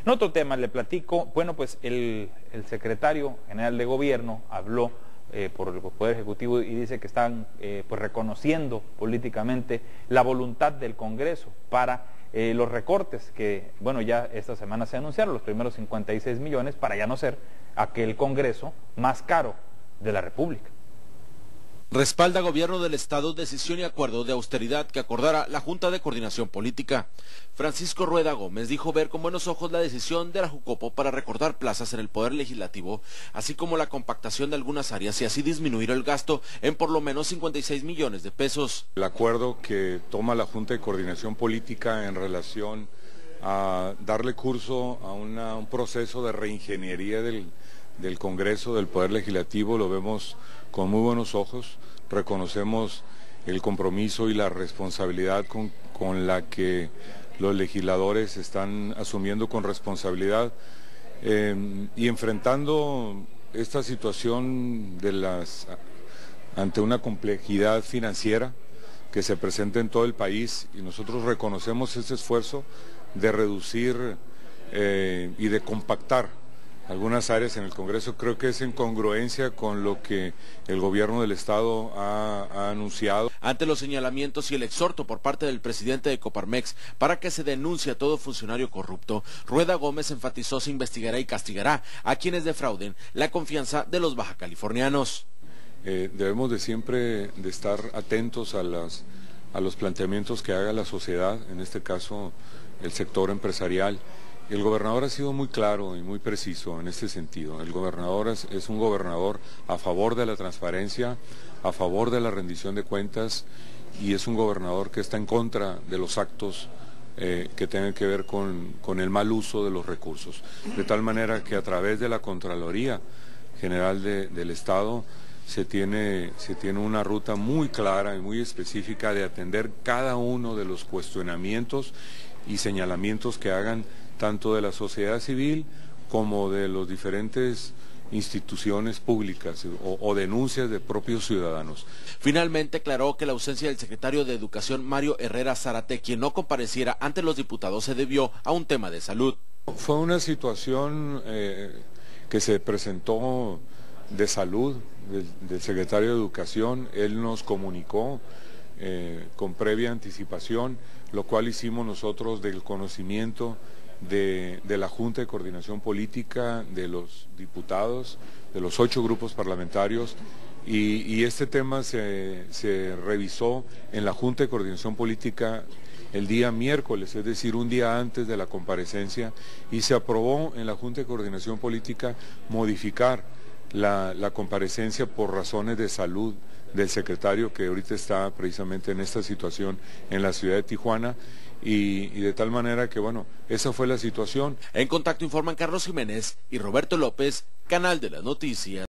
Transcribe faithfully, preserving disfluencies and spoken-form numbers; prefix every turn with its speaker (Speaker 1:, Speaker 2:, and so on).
Speaker 1: En otro tema le platico, bueno, pues el, el secretario general de gobierno habló eh, por el Poder Ejecutivo y dice que están eh, pues reconociendo políticamente la voluntad del Congreso para eh, los recortes que, bueno, ya esta semana se anunciaron, los primeros cincuenta y seis millones para ya no ser aquel Congreso más caro de la República.
Speaker 2: Respalda Gobierno del Estado decisión y acuerdo de austeridad que acordara la Junta de Coordinación Política. Francisco Rueda Gómez dijo ver con buenos ojos la decisión de la Jucopo para recortar plazas en el Poder Legislativo, así como la compactación de algunas áreas y así disminuir el gasto en por lo menos cincuenta y seis millones de pesos.
Speaker 3: El acuerdo que toma la Junta de Coordinación Política en relación a darle curso a una, un proceso de reingeniería del, del Congreso, del Poder Legislativo, lo vemos con muy buenos ojos. Reconocemos el compromiso y la responsabilidad con, con la que los legisladores están asumiendo con responsabilidad eh, y enfrentando esta situación de las, ante una complejidad financiera que se presenta en todo el país, y nosotros reconocemos ese esfuerzo de reducir eh, y de compactar algunas áreas en el Congreso. Creo que es en congruencia con lo que el Gobierno del Estado ha, ha anunciado.
Speaker 2: Ante los señalamientos y el exhorto por parte del presidente de Coparmex para que se denuncie a todo funcionario corrupto, Rueda Gómez enfatizó se investigará y castigará a quienes defrauden la confianza de los bajacalifornianos.
Speaker 3: Eh, debemos de siempre de estar atentos a, las, a los planteamientos que haga la sociedad, en este caso el sector empresarial. El gobernador ha sido muy claro y muy preciso en este sentido. El gobernador es, es un gobernador a favor de la transparencia, a favor de la rendición de cuentas, y es un gobernador que está en contra de los actos eh, que tengan que ver con, con el mal uso de los recursos. De tal manera que a través de la Contraloría General de, del Estado se tiene, se tiene una ruta muy clara y muy específica de atender cada uno de los cuestionamientos y señalamientos que hagan tanto de la sociedad civil como de las diferentes instituciones públicas o, o denuncias de propios ciudadanos.
Speaker 2: Finalmente aclaró que la ausencia del secretario de Educación Mario Herrera Zárate, quien no compareciera ante los diputados, se debió a un tema de salud.
Speaker 3: Fue una situación eh, que se presentó de salud del, del secretario de Educación. Él nos comunicó eh, con previa anticipación, lo cual hicimos nosotros del conocimiento De, de la Junta de Coordinación Política, de los diputados, de los ocho grupos parlamentarios, y, y este tema se, se revisó en la Junta de Coordinación Política el día miércoles, es decir, un día antes de la comparecencia, y se aprobó en la Junta de Coordinación Política modificar la, la comparecencia por razones de salud del secretario, que ahorita está precisamente en esta situación en la ciudad de Tijuana, y, y de tal manera que, bueno, esa fue la situación.
Speaker 2: En Contacto informan Carlos Jiménez y Roberto López, Canal de las Noticias.